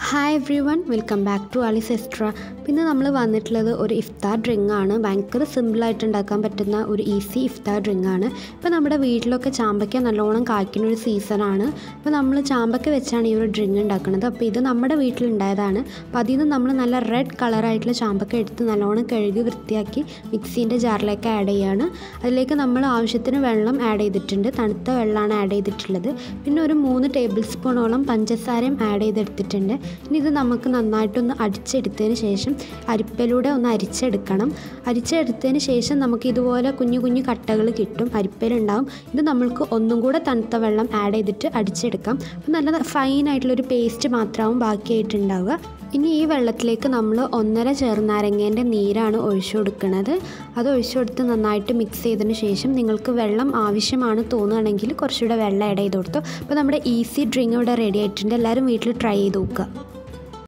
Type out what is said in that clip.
Hi everyone, welcome back to റാലിഷ് സെസ്ട്ര. പിന്നെ നമ്മൾ വന്നിട്ടുള്ളത് ഒരു ഇഫ്താർ ഡ്രിങ്കാണ്. ഭയങ്കര സിമ്പിളായിട്ട് ഉണ്ടാക്കാൻ പറ്റുന്ന ഒരു ഈസി ഇഫ്താർ ഡ്രിങ്കാണ്. ഇപ്പോൾ നമ്മുടെ വീട്ടിലൊക്കെ ചാമ്പയ്ക്ക നല്ലോണം കായ്ക്കുന്ന ഒരു സീസണാണ്. അപ്പോൾ നമ്മൾ ചാമ്പയ്ക്ക വെച്ചാണ് ഈ ഒരു ഡ്രിങ്ക് ഉണ്ടാക്കുന്നത്. അപ്പോൾ ഇത് നമ്മുടെ വീട്ടിലുണ്ടായതാണ്. അപ്പോൾ അതിൽ നിന്ന് നമ്മൾ നല്ല റെഡ് കളറായിട്ടുള്ള ചാമ്പയ്ക്ക എടുത്ത് നല്ലോണം കഴുകി വൃത്തിയാക്കി മിക്സീൻ്റെ ജാറിലേക്ക് ആഡ് ചെയ്യുകയാണ്. അതിലേക്ക് നമ്മൾ ആവശ്യത്തിന് വെള്ളം ആഡ് ചെയ്തിട്ടുണ്ട്. തണുത്ത വെള്ളമാണ് ആഡ് ചെയ്തിട്ടുള്ളത്. പിന്നെ ഒരു 3 ടേബിൾ സ്പൂണോളം പഞ്ചസാരയും ആഡ് ചെയ്തെടുത്തിട്ടുണ്ട്. ഇനി ഇത് നമുക്ക് നന്നായിട്ടൊന്ന് അടിച്ചെടുത്തതിന് ശേഷം അരിപ്പയിലൂടെ ഒന്ന് അരിച്ചെടുക്കണം. അരിച്ചെടുത്തതിന് ശേഷം നമുക്ക് ഇതുപോലെ കുഞ്ഞു കുഞ്ഞു കട്ടകൾ കിട്ടും, അരിപ്പയിലുണ്ടാവും. ഇത് നമ്മൾക്ക് ഒന്നും കൂടെ തണുത്ത വെള്ളം ആഡ് ചെയ്തിട്ട് അടിച്ചെടുക്കാം. അപ്പോൾ നല്ല ഫൈനായിട്ടുള്ളൊരു പേസ്റ്റ് മാത്രമാവും ബാക്കിയായിട്ടുണ്ടാവുക. ഇനി ഈ വെള്ളത്തിലേക്ക് നമ്മൾ 1.5 ചെറുനാരങ്ങേൻ്റെ നീരാണ് ഒഴിച്ചു കൊടുക്കുന്നത്. അത് ഒഴിച്ചു കൊടുത്ത് നന്നായിട്ട് മിക്സ് ചെയ്തതിന് ശേഷം നിങ്ങൾക്ക് വെള്ളം ആവശ്യമാണ് തോന്നുകയാണെങ്കിൽ കുറച്ചുകൂടെ വെള്ളം ആഡ് ചെയ്ത് കൊടുത്തു. അപ്പോൾ നമ്മുടെ ഈസി ഡ്രിങ്ക് ഇവിടെ റെഡി ആയിട്ടുണ്ട്. എല്ലാവരും വീട്ടിൽ ട്രൈ ചെയ്ത് നോക്കുക.